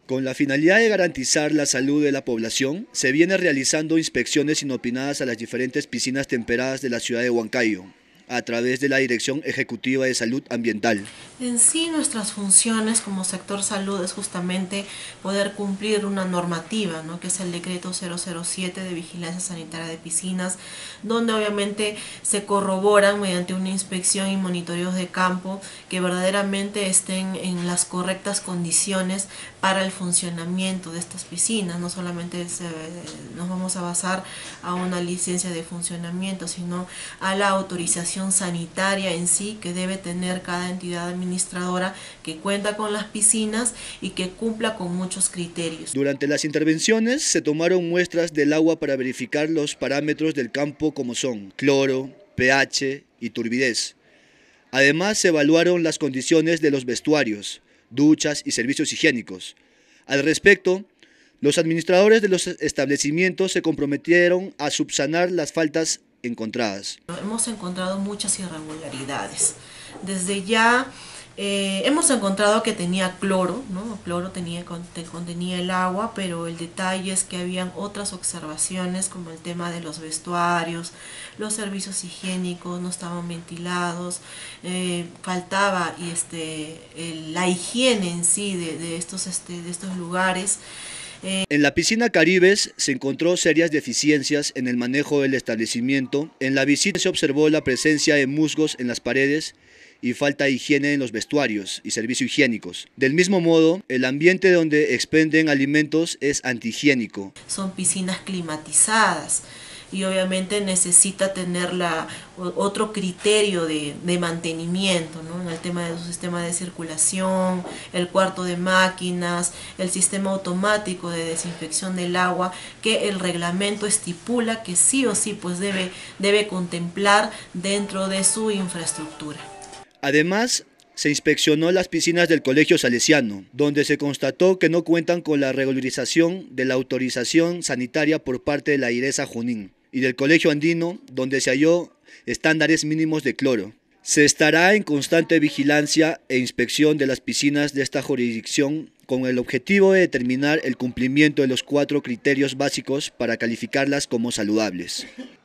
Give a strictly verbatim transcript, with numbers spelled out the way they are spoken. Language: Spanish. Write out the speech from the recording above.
Con la finalidad de garantizar la salud de la población, se viene realizando inspecciones inopinadas a las diferentes piscinas temperadas de la ciudad de Huancayo, a través de la Dirección Ejecutiva de Salud Ambiental. En sí, nuestras funciones como sector salud es justamente poder cumplir una normativa, ¿no?, que es el decreto cero cero siete de vigilancia sanitaria de piscinas, donde obviamente se corroboran mediante una inspección y monitoreos de campo que verdaderamente estén en las correctas condiciones para el funcionamiento de estas piscinas. No solamente se, nos vamos a basar a una licencia de funcionamiento, sino a la autorización sanitaria en sí que debe tener cada entidad administradora que cuenta con las piscinas y que cumpla con muchos criterios. Durante las intervenciones se tomaron muestras del agua para verificar los parámetros del campo como son cloro, pH y turbidez. Además se evaluaron las condiciones de los vestuarios, duchas y servicios higiénicos. Al respecto, los administradores de los establecimientos se comprometieron a subsanar las faltas encontradas. Hemos encontrado muchas irregularidades. Desde ya eh, hemos encontrado que tenía cloro, ¿no? Cloro tenía, contenía el agua, pero el detalle es que habían otras observaciones como el tema de los vestuarios, los servicios higiénicos no estaban ventilados, eh, faltaba y este, el, la higiene en sí de, de, estos, este, de estos lugares. En la piscina Caribes se encontró serias deficiencias en el manejo del establecimiento. En la visita se observó la presencia de musgos en las paredes y falta de higiene en los vestuarios y servicios higiénicos. Del mismo modo, el ambiente donde expenden alimentos es antihigiénico. Son piscinas climatizadas y obviamente necesita tener la, otro criterio de, de mantenimiento, ¿no?, en el tema de su sistema de circulación, el cuarto de máquinas, el sistema automático de desinfección del agua, que el reglamento estipula que sí o sí pues debe, debe contemplar dentro de su infraestructura. Además, se inspeccionó las piscinas del Colegio Salesiano, donde se constató que no cuentan con la regularización de la autorización sanitaria por parte de la IRESA Junín, y del Colegio Andino, donde se halló estándares mínimos de cloro. Se estará en constante vigilancia e inspección de las piscinas de esta jurisdicción con el objetivo de determinar el cumplimiento de los cuatro criterios básicos para calificarlas como saludables.